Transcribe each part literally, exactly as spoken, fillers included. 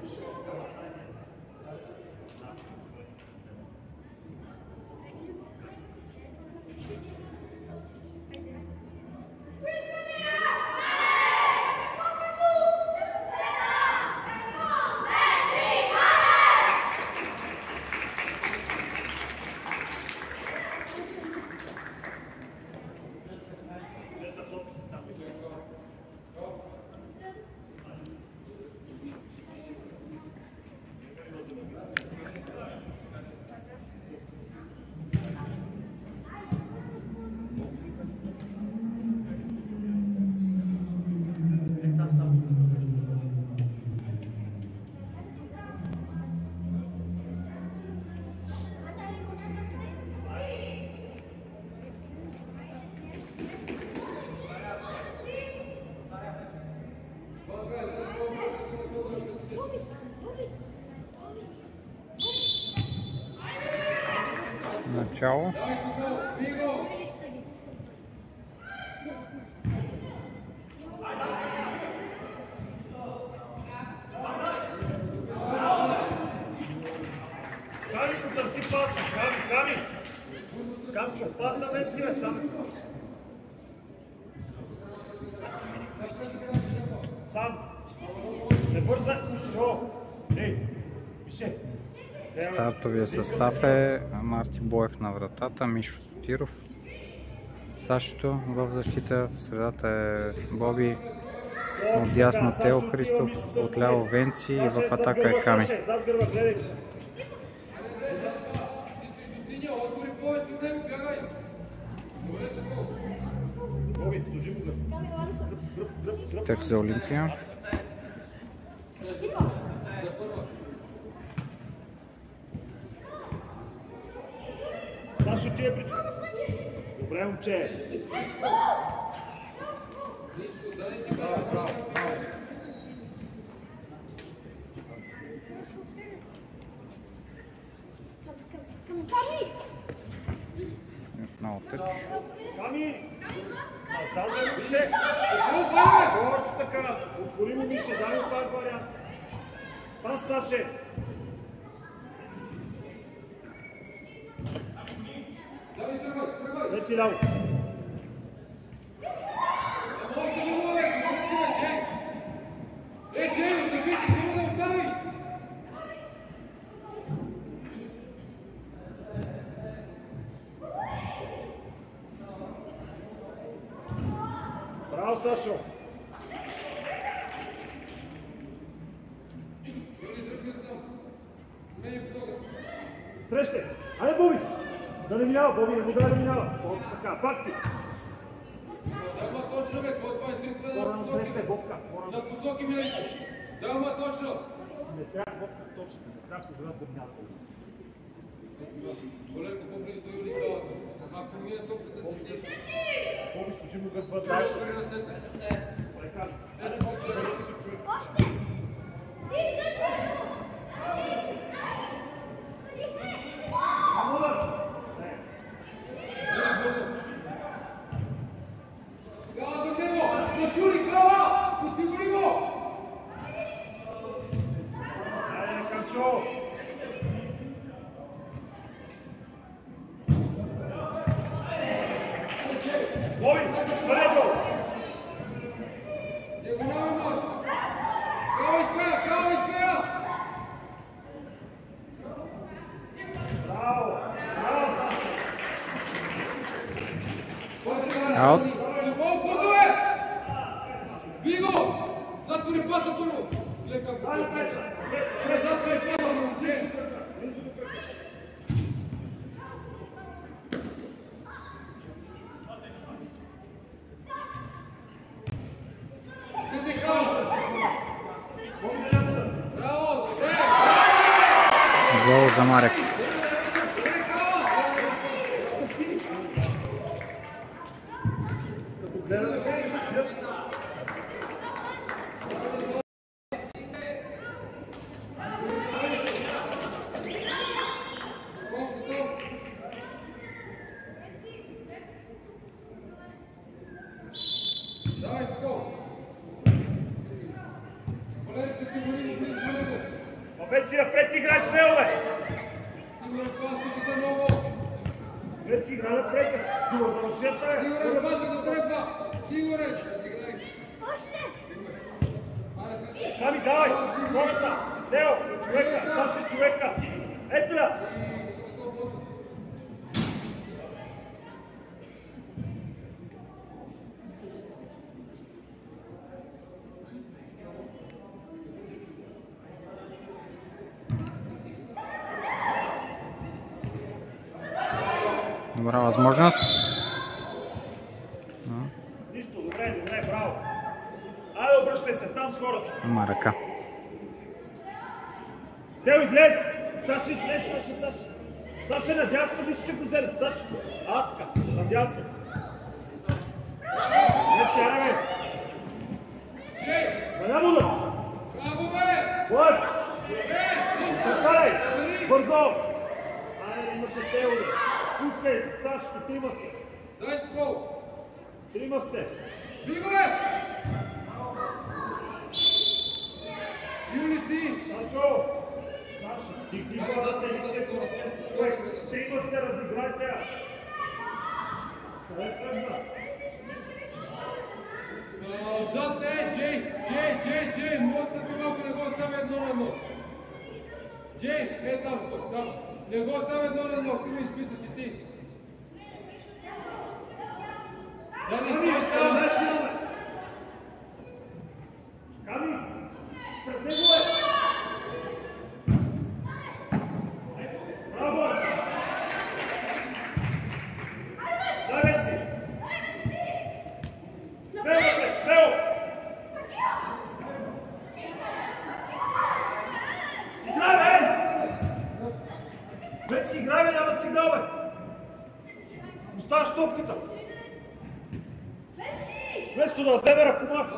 Начало. Ками потърси паса, Ками, Ками! Камчо, пас на мен си, бе, сам! Сам! Не бързай! Шо! Ей! Пише! Стартовия състав е Марти Боев на вратата, Мишо Сотиров, Сашето в защита, в средата е Боби, отдясно Тео Христов, отляво Венци и в атака е Ками. Тек за Олимпия. Сашо ти е причина. Добре, момче. Отново тъч. Ками! Назад, бе, момче! Точно така! Отвори му Мише, дай му това вариант. Пас, Саше! Реци ляво. Е, Джей, да види, си да остави! Браво, Сашо! Срещай! Айде, Боби! Да не минава, Боби, не му да не минава. Точно така, пак ти! Дама точно, бе, това е средства на посоки. Срещай, Бобка. На посоки ми идеш. Дама точно. Не трябва Бобка точно, не трябва да да мята. Олег, по-близо до Юли Калата. Ако мине топката си се... Боби, служи му гърба. Той е отвори ръцете. Прекарва. Ето, Бобка. Още! Глава до него! Отюри, глава! Отюри го! Айде, Камчо! Боби, сваля го! Не го няма нос! Глава изпея, глава изпея! Браво! Браво, Сашо! Аут. Любов, бързо е! Би го! Затвори паса първо! Лека го! Дай, Пеца! Не затвори паса, момче! Браво! Гол за Марек. Давай, Сто! Валери, ти си го види, ти си го види! Опет си напред, играй смело, бе! Сигурен пас, тук за ново. Опет си играй напред, да го завършят, бе! Сигурен пас, да тръгва. Сигурен. Ками, давай! Хората! Лео! Човека! Саша, човека! Ето я! Добра възможност. Нищо, добре, добре, браво! Айде, обръщай се, там с хората! Има ръка. Тео, излез! Саша, излез, Саша, Саша! Саша, надясно, мисля, че го вземат, Саша! А, така, надясно! Не се, аре, бе! Маня му да! Браво, бе! Бой! Е, Стъпай! Бързо! Айде, имаше Тео, бе! Пускай, Сашко, трима сте! дай си гол. Трима сте! Бива, бе! Юли, ти! Сашо! Саша, ти ти главата и че човек! Трима сте, разиграйте я! Къде тръгна? Отзад е, Джей! Джей, Джей, Джей! Моят стъпи малко, не го оставя едно на едно. Джей, е там, там. Не го оставя едно на едно, ти ме изпита си ти. Да не стои там! Ками! Пред него е! Браво! Завеци! Смело, бе! Смело! Играй, бе! Вече си играй, бе, няма сигнал, бе! Оставаш топката! Вместо да вземе ръкомах!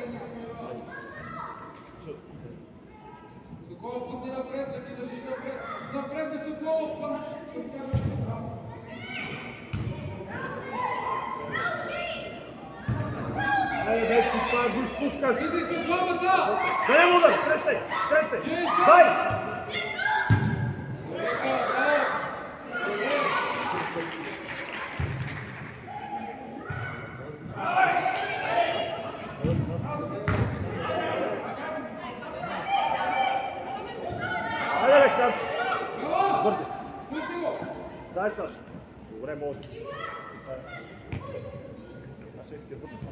Соколов пъти напред, да ти държи напред. Напред бе, Соколов! Айде, вече си става, го изпускаш! Идите двамата! Дай му удар! Срещай! Срещай! Джей, Дай! Айде, бе, Камчо! Бързи! Пусти го! Дай, Саша! Добре, може. Аз ще си я върна.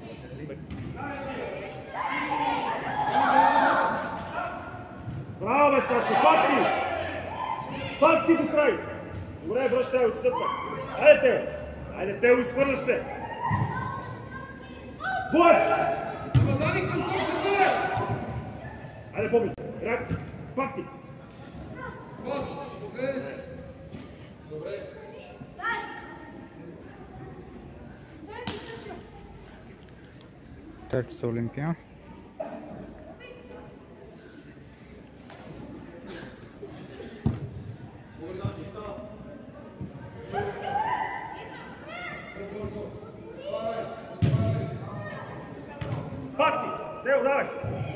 Браво, бе, Саша! Пак ти! Пак ти до край! Добре, връщай от стъпка. Айде, Тео! Айде, Тео, изхвърляш се! Бой! Нападани към топката, бе! Айде, Боби! Реакция! Пак ти! Пас! Последен се! Добре. Терч за Олимпия. Пак ти! Тео, давай!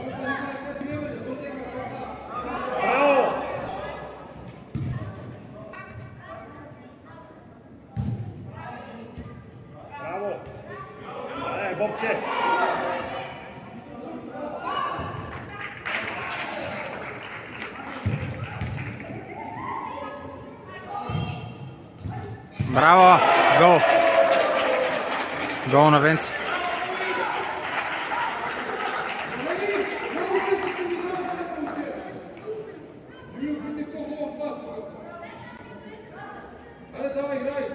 Браво! Браво! Е, Бобче! Браво! Гол! Гол на Венци. Айде, давай, играй!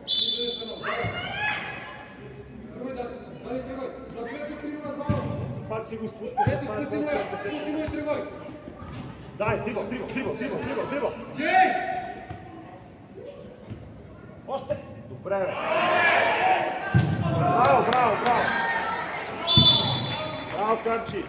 Пак си го спускаш. Ето, пусти му я! Пусти му я, тръгвай! Дай, дриба, дриба, дриба, дриба, дриба, дриба. Джей! Още! Добре, бе. Браво, браво, браво. Браво, Камчи.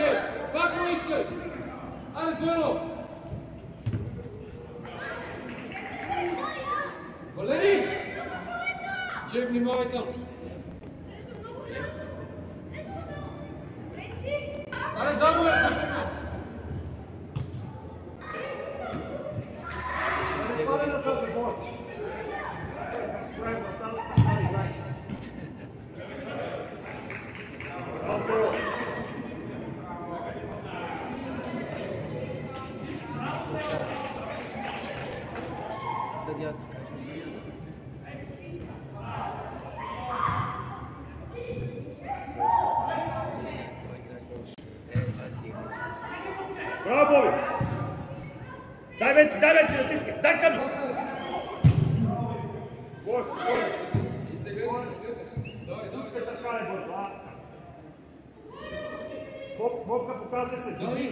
Ajde, kako iskaj! Ajde, Dvojno! Valeri! Džej, vnimavaj tam! Ajde, damo je, kućima! Bravo, Bobi! Daj Venci, daj Venci, natiskaj, daj Kami! Boj, boj! Pustite trkale, Boj, a? Bobka, pokazuje se, drži!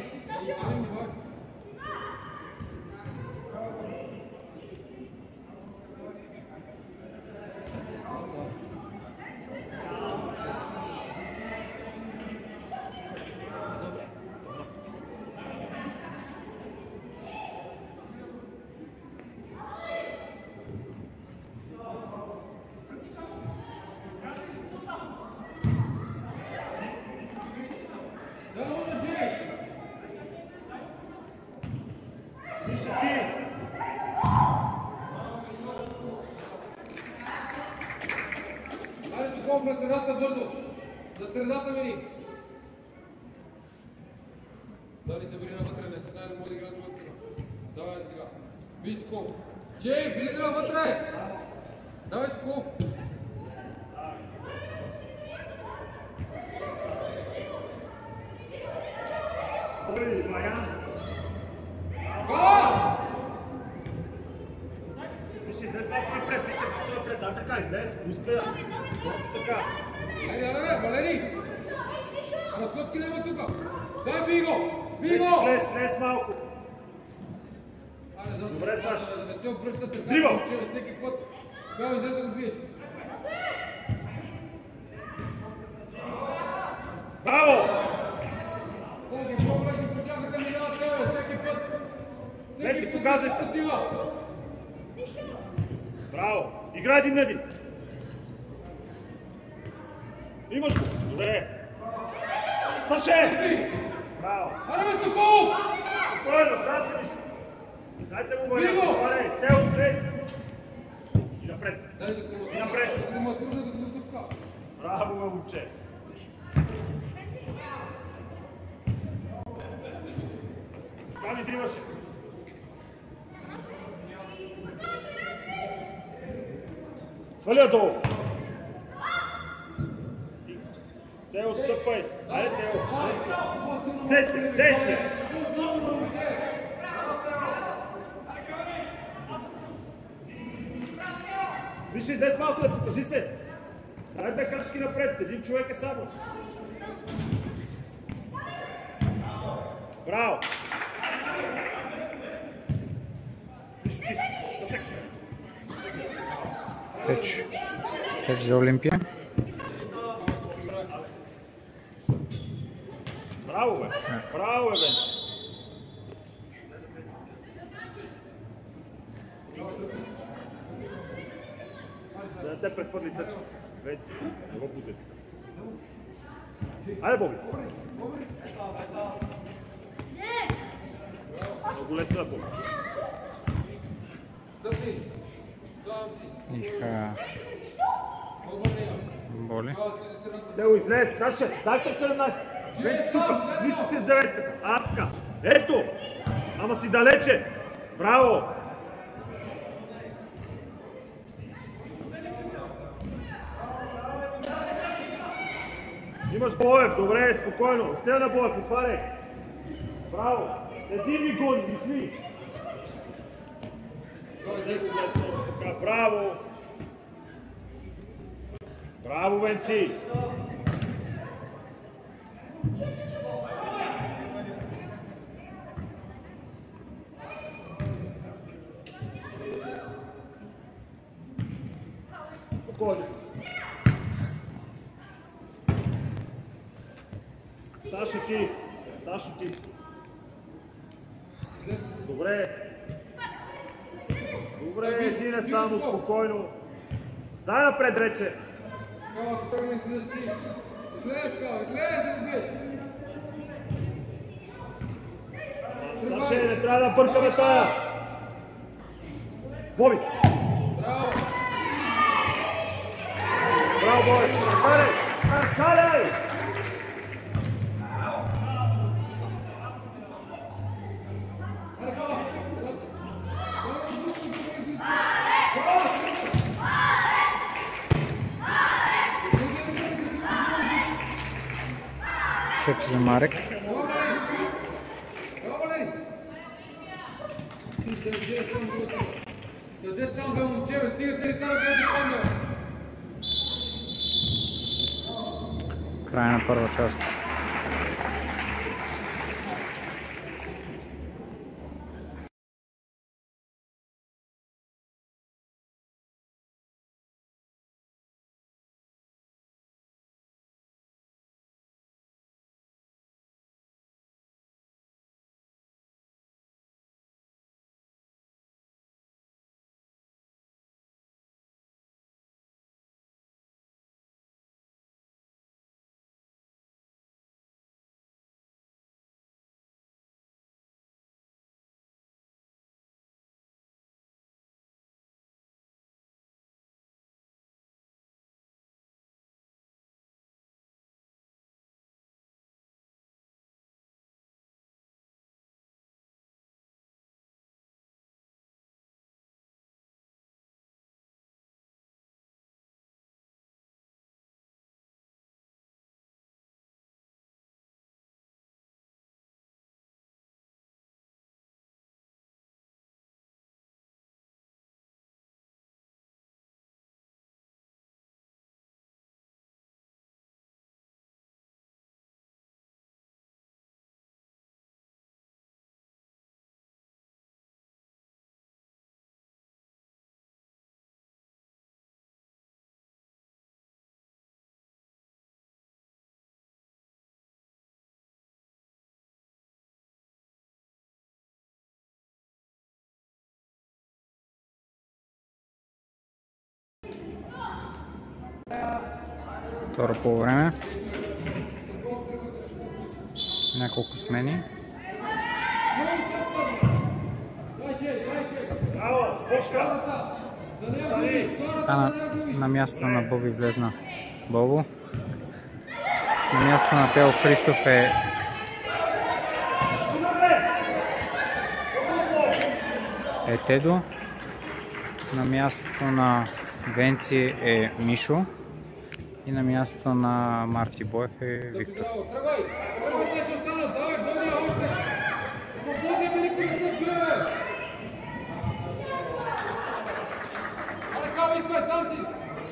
На средата бързо! На средата мини! Дали се бери навътре, не се знае да може да играят вътре. Давай сега. Бий Сков. Джей, влизай навътре! Давай Сков! Ой, Баян! Гола! Пише, излез малко напред, пише малко напред. Да, така, излез, пуска. Точно така. Валери, аре, Валери! Разходки няма тука! Дай, бий го! Бий го! Слез, слез малко. Добре, Саша. Да не се обръщате. Дриво! Всеки път. Тогава излез да го биеш. Браво! Колко по-връзки почакате ми дава тебе, всеки път. Вече показвай се. Браво! Играй един на един. Имаш го. Добре. Саше! Браво! Аре, бе, Соколов! Спокойно, сам се виж. Дайте му върна. Диго! Аре, Тео стрес. И напред. Дай да кулат. И напред. Да му кружа, да го тупка. Браво, момче. Там изриваше. Сваля долу. Тео, отстъпвай. Айде, Тео. Взе се, взе се. Виж, излез малко да покажи се. Дай да крачки напред. Един човек е само. Браво. Виж, ти си. Насекайте. Теч. Теч за Олимпия. Браво, бе! Браво, бе, Венци! Да не те прехвърли тъча. Венци, не го буди. Айде, Боби! Много лесно е, Боби. Иха... Боли. Тео, излез! Саша, дайте в седемнайсет! Венци тука! Нищо си с деветката! А, така! Ето! Ама си далече! Браво! Имаш Боев, добре, спокойно. Стея на Боев, отваряй. Браво. Един ми гони, мисли. Така, браво. Браво, Венци. Спокойно. Саша, ти. Сашо, ти си. Добре. Добре, един е само спокойно. Дай напред, рече. Кава, тръгне си да щи. Излез, Кава, излез да го биеш. Саше, не трябва да бъркаме тая. Боби. Браво. Браво, Боби. Аркадай. Аркадай. Чек за Марек. Къде сам бе, момче, бе? Стига се ли там, къде ти помня? Край на първа част. Второ по време. Няколко смени. Браво, Свошка! А на, на място на Боби влезна Бобо. На място на Тео Христов е е Тедо. На мястото на Венци е Мишо. И на мястото на Марти Боев е Виктор. Тръгвай! Тръгвай, те ще останат! Давай, води още! Води, велики, да бе! Ай, Кава, искай, сам си!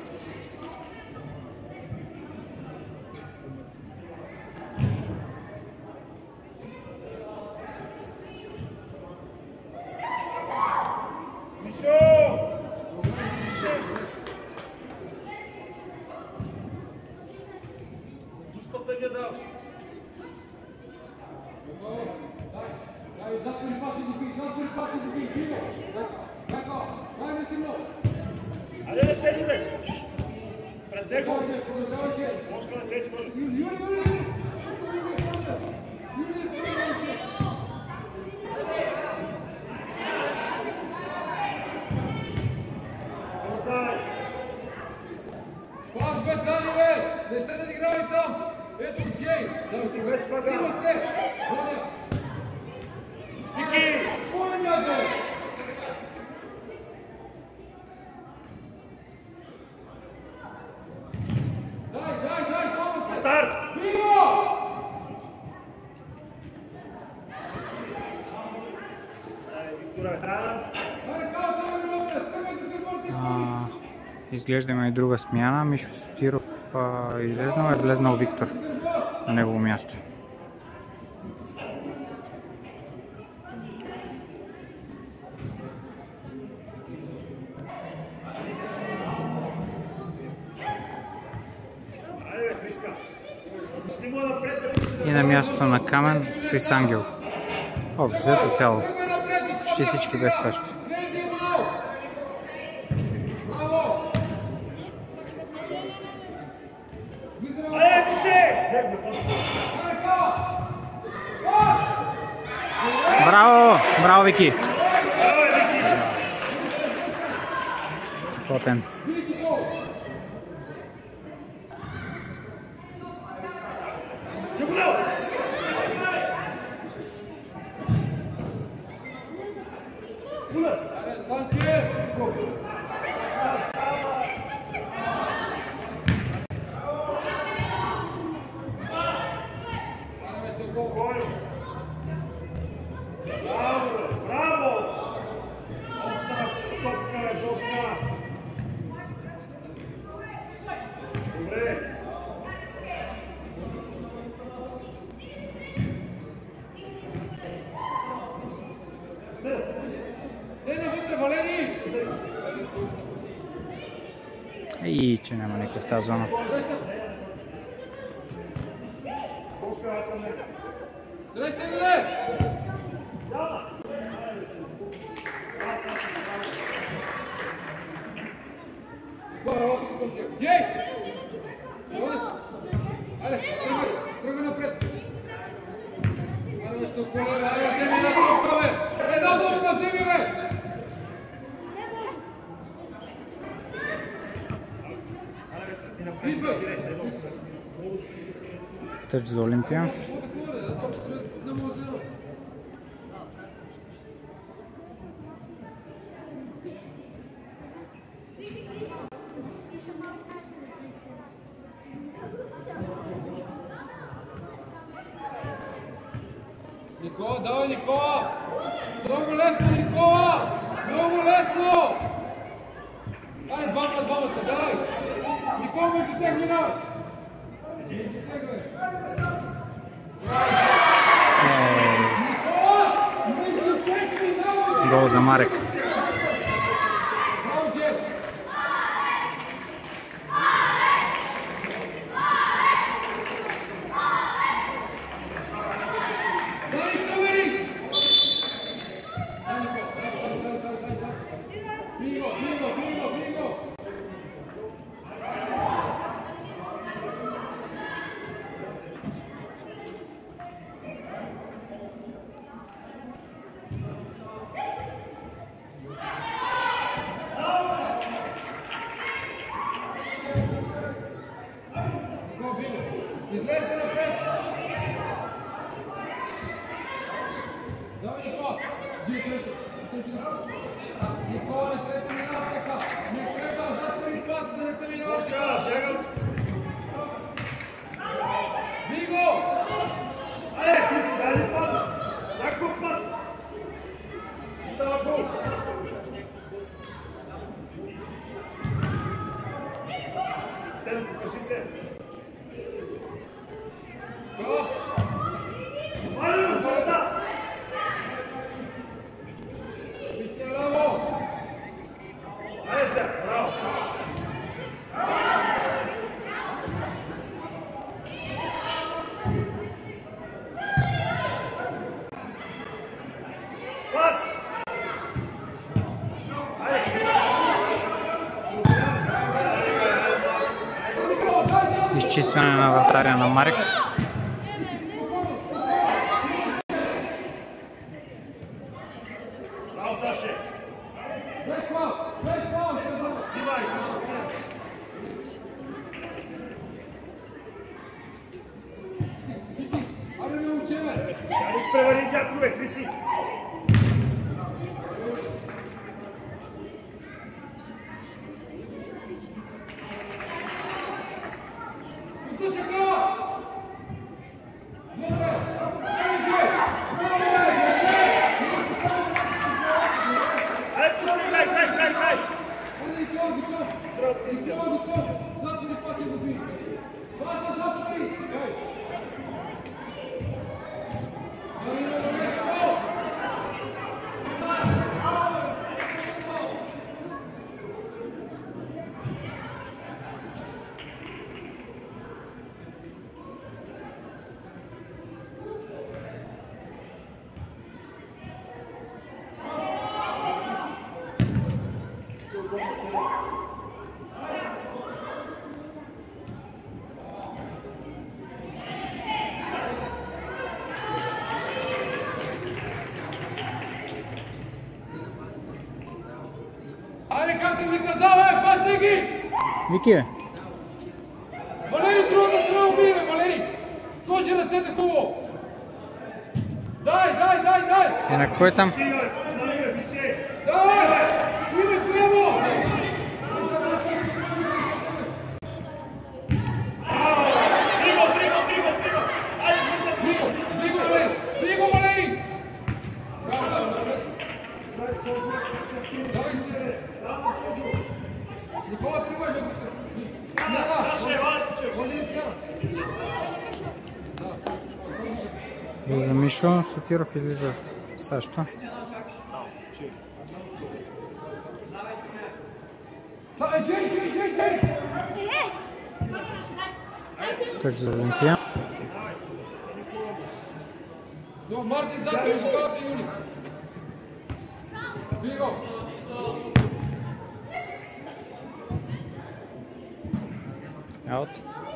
Айде, те добре! Пред него! Свошка не се свърли! Пас, бе, Дани, бе! Не сте да играли там! Ето, Джей! Да си беше пага! Сима сте! Воня! Ники! Воня, бе! Дай, дай, дай, това сте! Тар! Биго! Виктора, да! Дай, Кава, давай, бе! Скървай се, гърборти! А, изглеждаме и друга смяна. Мишо Сотиров а, излезнал, е влезнал Виктор на негово място. И на мястото на Камен Крис Ангелов. Общо взето цяло. Почти всички без САЩ. Браво! Браво, Вики! Плотен. И че няма никой в тази зона. Тръгвай напред! Една топка вземи, бе! Тъч за Олимпия. Никола, давай, Никола! Много лесно, Никола! Много лесно! Ай, два на двама сте, давай! Никола, между тях минавай! Гол за Марек. Излезте напред! Давай, Никола! Никола, не трябва да минаваш така! Не трябва да затвори пас, да не те минаваш така! Биго! Айде, ти си, дай ли паса? Някакъв пас! Става гол! Стено, покажи се! Марио, борда! Вижте, браво! Айде се, браво! Пас! Изчистване на вратаря на Марек. Браво, Саше! Взимай! Абе, не учеме! Я не изпревари дядкове, Криси! как съм ви казал, е, хващай ги! Вики, бе. Валери, другата страна умие, бе, Валери! Сложи ръцете хубаво! Дай, дай, дай, дай! И на кой там? Давай! Име сляво! Бриго, бриго, Валери! Бриго, Валери! Никола, тръгвай, бе! Влиза Мишо, Сотиров излиза Сашто. Тъч за Олимпия. Мартин, задни рукавата, Юли! Биго! Аут.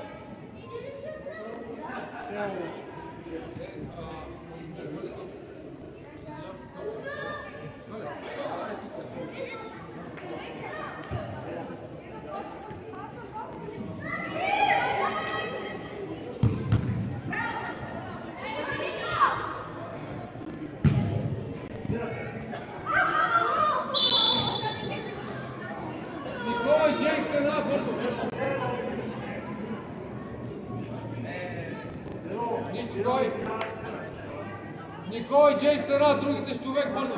Николай, Джейк, една бързо! Нищо, стой! Николай, Джей, стена, другите с човек бързо!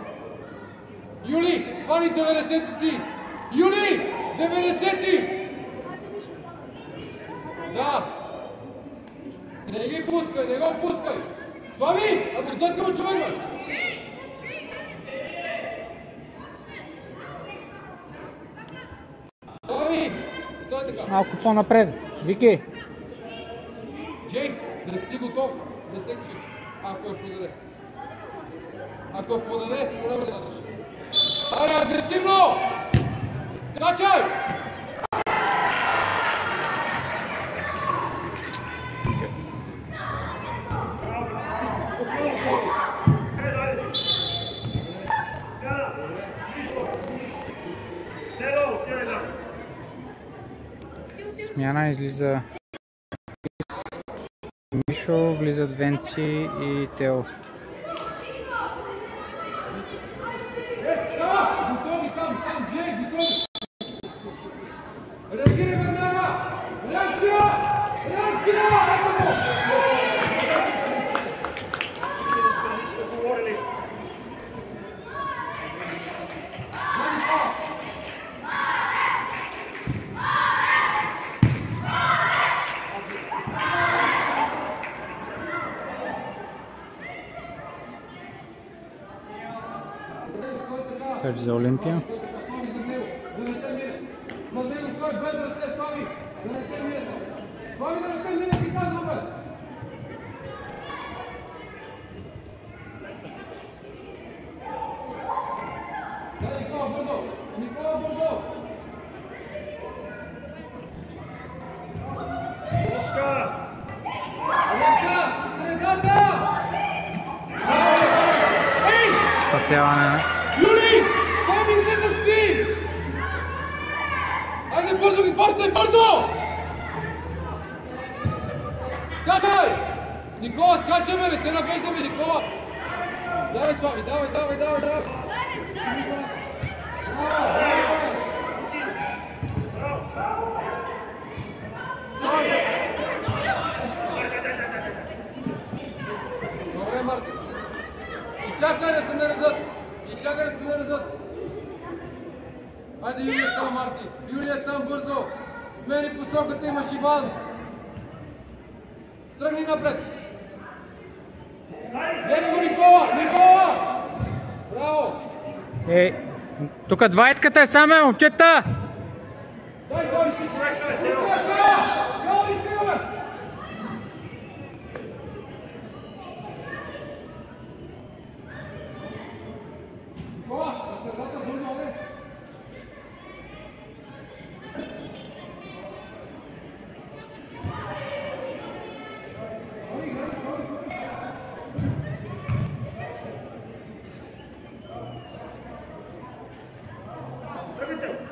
Юли, хвани деветдесети ти! Юли, деветдесети! Да! Не ги пускай, не го пускай! Слави, ако цъкаме човек, бе! Слави, стой така! Малко по-напред. Вики. Джей, да си готов за всеки случай, ако я подаде. Ако я подаде, поне да държиш. Айде, агресивно! Скачай! Смяна излиза Мишо, влизат Венци и Тео. Готови там, там, Джей, готови! Реагирай веднага! Реакция! Реакция! Ето го! Тъч за Олимпия. Спасяване. Юли! Кой ми излизаш ти? Айде бързо ги хващай, бързо! Скачай! Никола, скачай, бе, не се навеждаме, Никола! Давай, Слави, давай, давай, давай, давай! Добре, Мартин. Изчакай да се наредат! Изчакай да се наредат! Хайде, Юлия сам, Марти! Юлия сам, бързо! Смени посоката, имаш Иван! Тръгни напред! Гледай го, Никола! Никола! Браво! Ей, тук двайсетката е саме, момчета! Дай, Слави си! Гол, изтигаме! Никола, на средата бързо, бе! Тръгайте!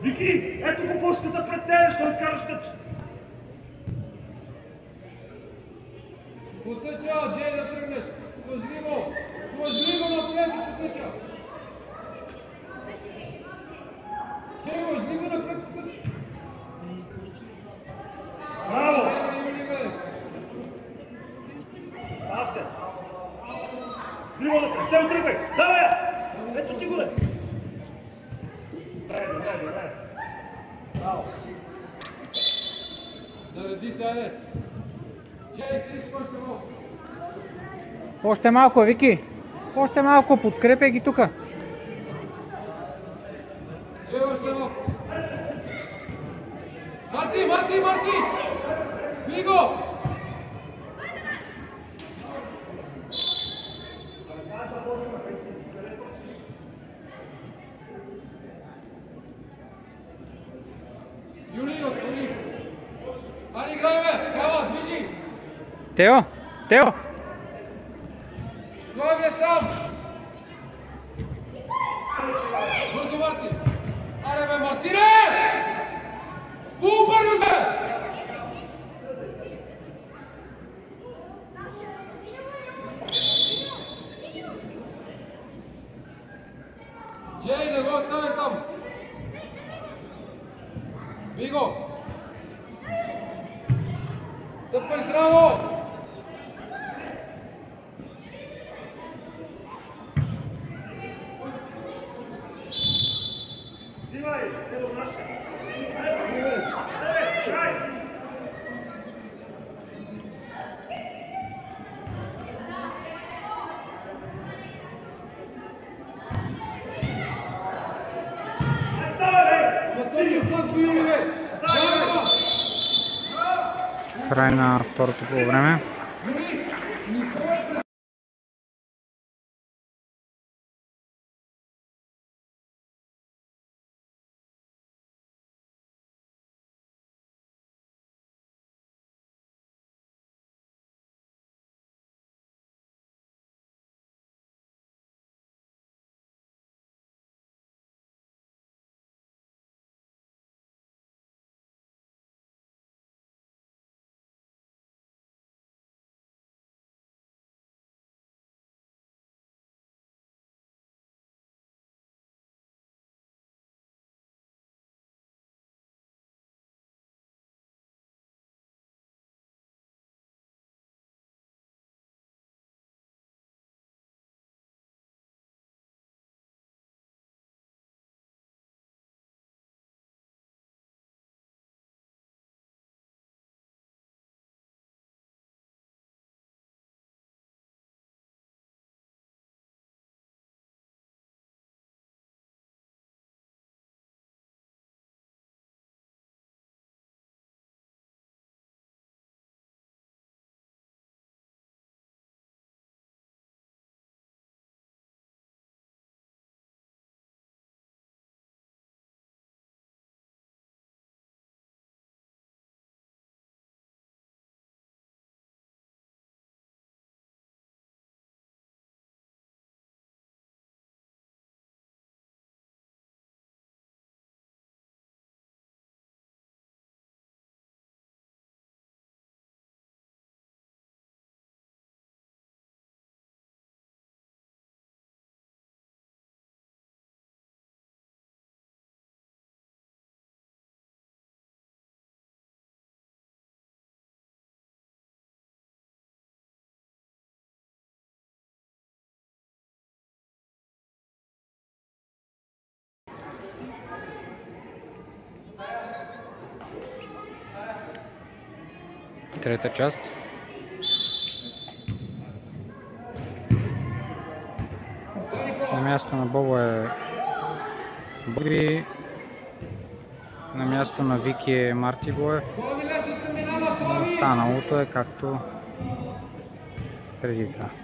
Вики, ето го пуската пред тебе, що изкараш тъч. Потъча, Джей, да тръгнеш. Сложи го. Сложи го напред и потъча. Джей, сложи го напред и потъча. Браво! Пасте! Дрибал напред, те отръгвай! Давай я! Ето ти го де! Дай, дай, дай, дай! Браво! Нареди се, айде! Джей, стриж още малко! Още малко, Вики! Още малко, подкрепяй ги тука! Джей, още малко! Марти, Марти, Марти! Бий го! Юли, отвори! Ани, играй, бе! Трябва, движи! Тео! Тео! Слави е сам! Бързо, Марти! Аре, бе, Мартине! По-бързо, бе! Джей, не го оставя там! Бий го! Стъпвай здраво! Взимай, ето наша! Ей, край! Край на второто полувреме. Трета част. На място на Бобо е Боби. На място на Вики е Марти Боев. Останалото е както преди това.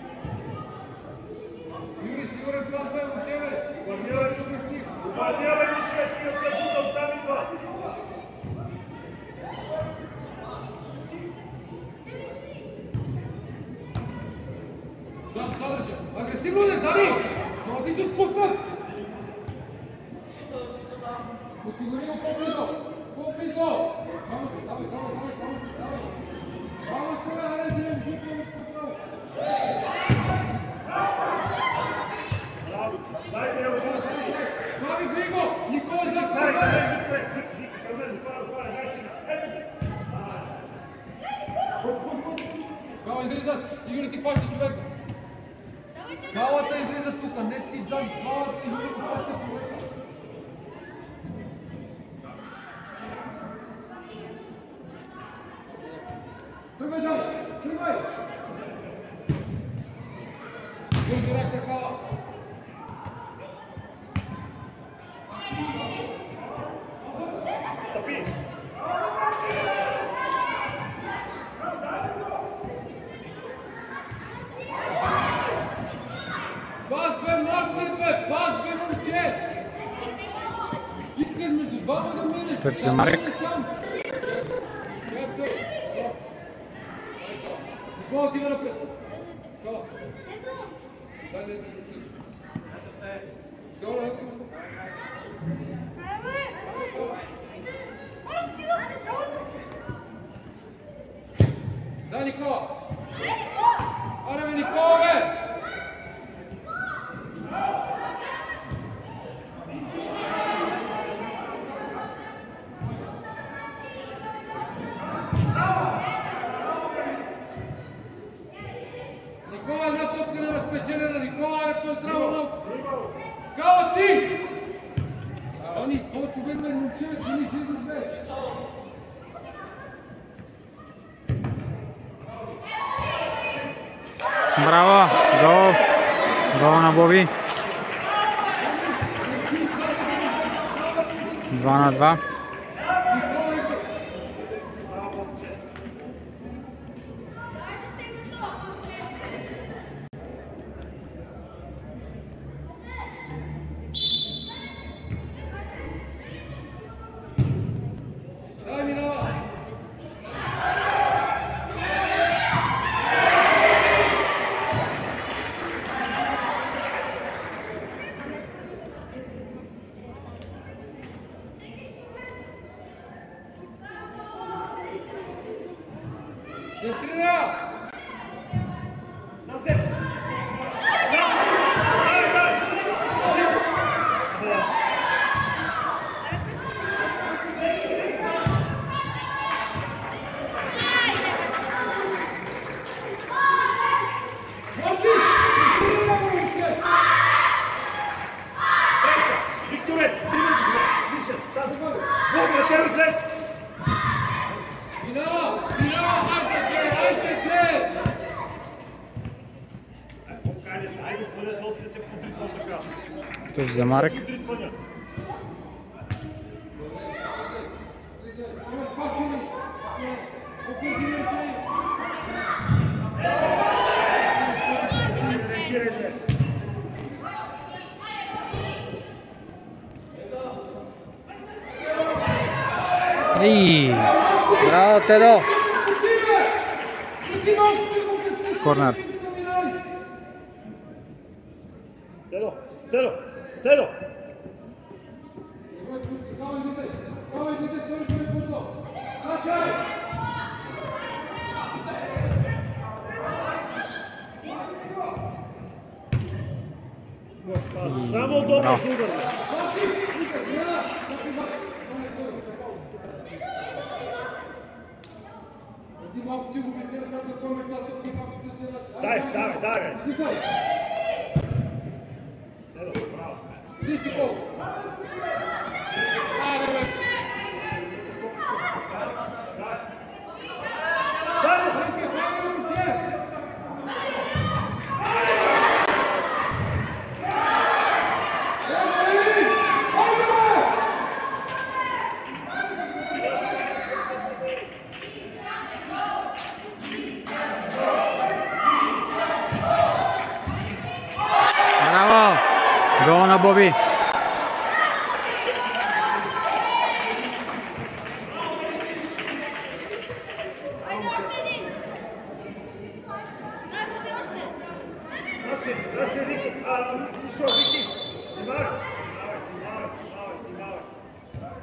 Агресивно не, Дани! Но ти се отпуснат! Осигури го по-близо! По-близо! Вamos, давай, давай, давай, давай! Vamos сега, хайде, вземем жител! Браво! Дайте я услушай! Слави Григо! Никола за това! Дайте, дайте, дайте! Никола, Никола, дайте! Као, излизат! Игори ти хваща човек! Калата излиза тука, не ти дам! Калата излиза ти хваща човек! Тръгвай, Джани! Тръгвай! Гърди ръка, Кала! Стъпи! Пас бе, Мартин, бе! Пас бе, момче! Искаш между двама да минеш! Път за Марек. Никола, отива напред! Никола! Дай да се включи. Сигурно, да се включи. Дай, Никола! Аре, бе, Никола, бе! Никола, една топка не разпечелена. Никола, аре, по-здраво много. Кала, ти! Они, това човек ме момче, ти не излизаш, бе. Браво! Гол! Гол на Боби! два на два. Дай, минава! Центрира! Назад! Викторе, три минути, вижте, там, Бога, те разлез! Минава! Минава! Айде, де! Айде, де! Айде, айде, свалят, доста се подритвам така. Тук за Марек. Подритвания. Реагирайте. Ей! Браво, Тедо! Корнер. Тедо, Тедо, Тедо! Здраво, добро се удари. Дай, дай, дай. Тедо, браво. Ти си колко? Айде, бе! Дай! Хайде, хайде, момче! Браво! Гол на Боби! Заше, заше, Вики. А, шо, Вики. Внимавай. Внимавай, внимавай, внимавай.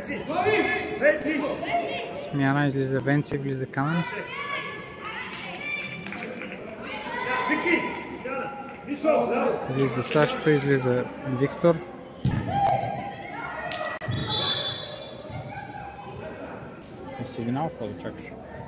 Венци! Венци! Смяна, излиза Венци, влиза Камен. Вики! Смяна! Мишо! Браво! Влиза Сашто, излиза Виктор. И сигнал, какво да чакаш?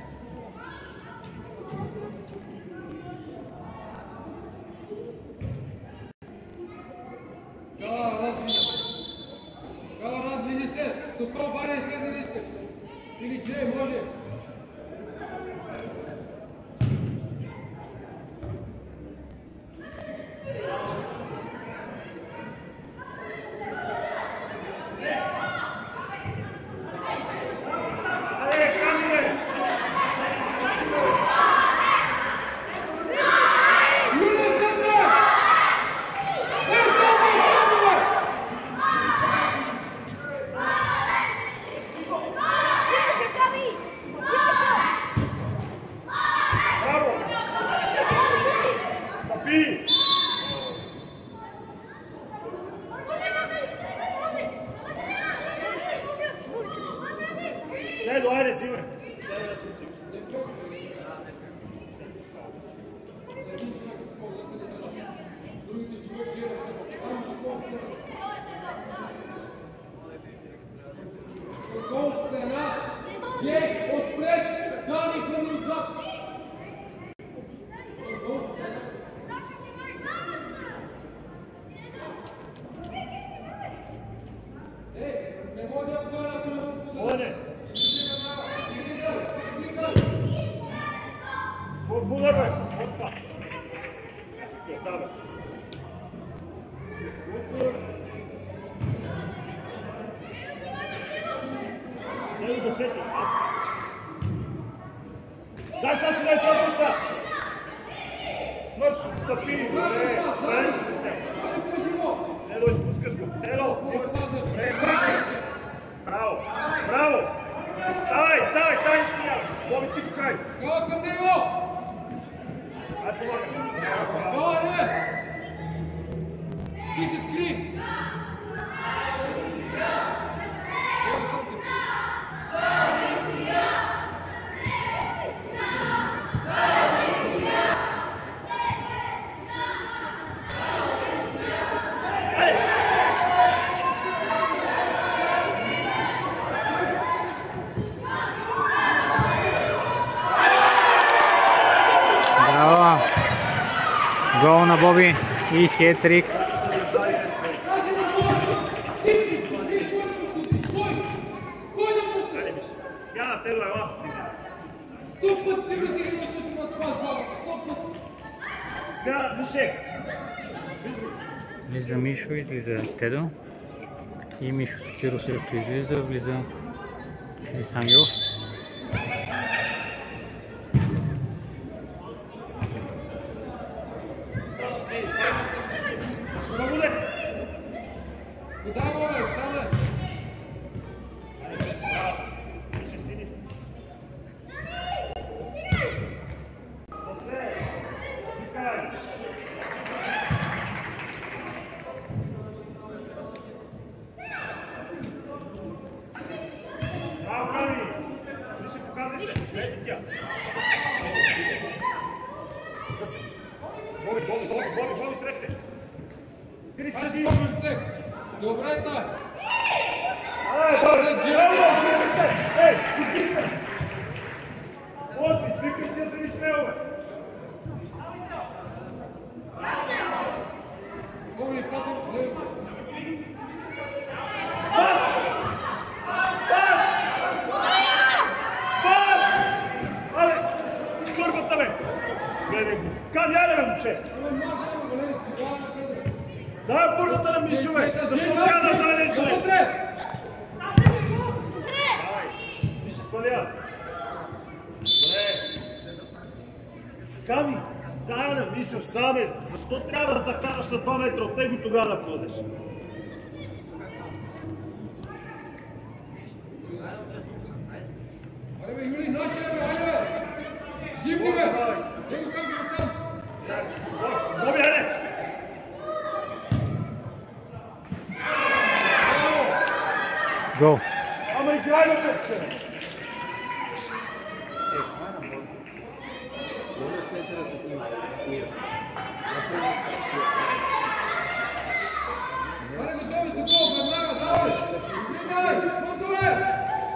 Кала, раздвижи се! Сокол, баре, слезе да искаш! Или че, може! Седо, айде, взимай! Гол страна, Гей отпред, Дани към отзад. Ей, не може да вкара, ако не го Оне! В удар, бе! Опа! Да, бе! Не го досети! Дай, Саши, дай сега пуща! Свърши, стъпи! Добре, знаете се с теб! Тело, изпускаш го! Тело, взима се! Добре, браво! Браво! Ставай, ставай, ставай, ще няма! Боби ти до край! Кала към него! Ай, помагай! Кала, не! Ти се скри! Браво! Гол на Боби и хет-трик. Смяна, Тело, ела! Сто път ти мисли, че също на това сбора! Сто път! Смяна, Мишек! Влиза Мишо, излиза Тедо. И Мишо Сотиров също излиза, влиза Крис Ангелов. Куда море, куда? Браво, Ками! Вижте, показвай се! Гледай тя! Да се! Боби, Боби, Боби, Боби, Боби, срещте! Кри Айде си! спомняш те! Добре е тая! Ай, Боби! Джело, свикай се! Ей, изгибай! Боби, свикай се, за вишнелове! Боби, патъл, гледай! Пас! Пас! Пас! Але, турбата, бе! Гледай го! Ками, айде, бе, момче! Дай първата на Мишо, бе! Защо трябва да заведеш, бе? Вътре! Давай! Мишо, сваля! Добре! Ками, дай на Мишо сам е! Защо трябва да закараш на два метра от него тогава да подеш? Айде бе, Юли, нашия бе, айде бе! Живни бе! Него там ги сам! Боби, айде! Гол! Играй на топче! Аре, готови за гол, веднага, давай! Стигай! Бързове!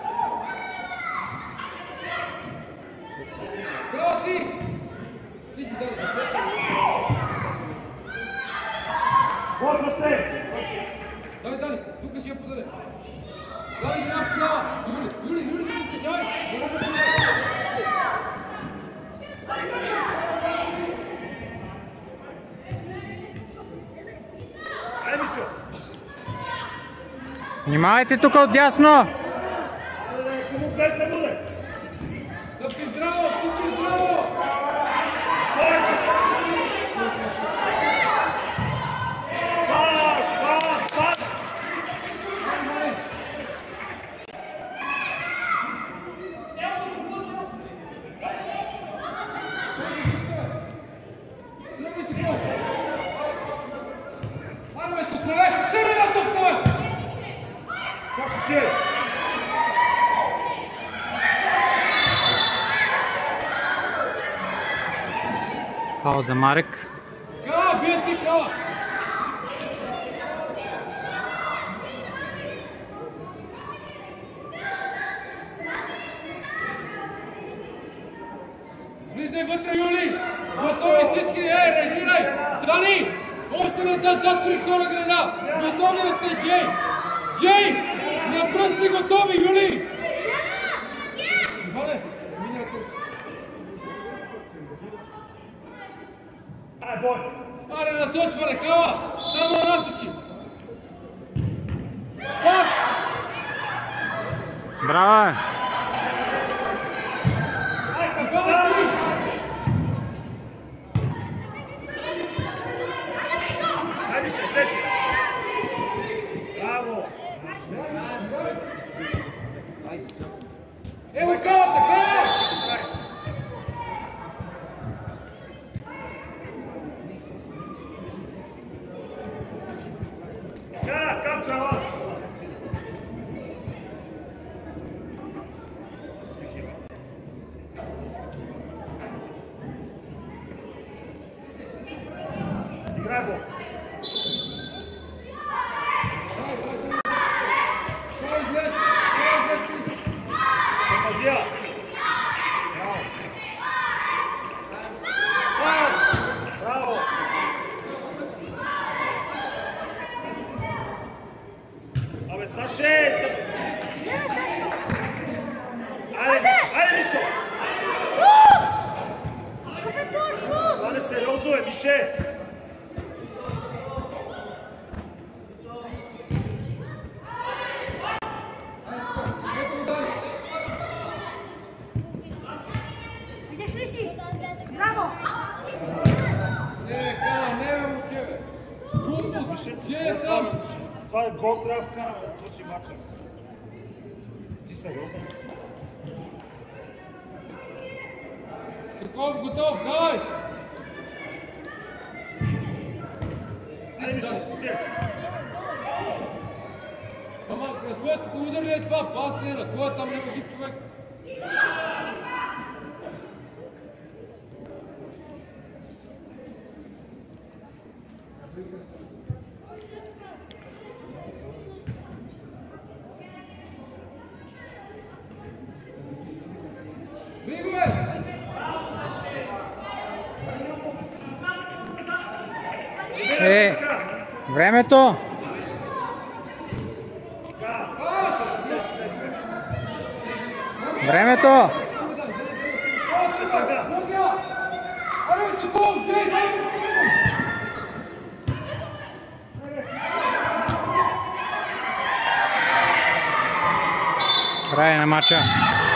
Браво ти! Ти си дай! Вот ръце! Дай, дай! Тук ще я подаде! Дай, една подава! Юли, Юли, Юли, Юли, скачай! Ай, Мишо! Внимавайте тук отдясно! Кому взете буде? Стъпки здраво, стъпки здраво! Повече! Пас, пас, пас! Тръгвай си гол! Аре, бе, сутове! Вземи на топкове! Сашо ти е! Фаул за Марек. Кава, бия ти, кава! Влизай вътре, Юли! Готови всички! Ей, реагирай! Дани! Още назад, затвори втора града! Готови да сте, Джей! Джей! На пръсти готови, Юли! Иване, миня се. Ай, бой! Аре, насочване, кава! Само на насочи! Пак! Браво! Е. Ай, към Кава сега! ти! Ай, Мишо, взе си! Браво! Ево кавата, кава! Ка, капчала! Играй бокс! Кава излез! Кава излез! Пазия! Браво! Пас! Браво! Абе, Саше! Не, Сашо! Айде, айде, Мишо! Шут! Какъв е този шут? Това не сериозно е, Мише! Видях ли си? Браво! Не, кава, не бе, момче, бе! Глупост! Джей е сам! Това е гол, трябва да вкараме да свърши мача. Ти сериозен ли си? Соков, готов, давай! Айде, Мишо, отиде! Ама, на това удар ли е това? Пас ли е? На това там няма жив човек? Бригове! Е, времето! Времето! Аре, бе, Соков, Джей, дай го! Край на матча.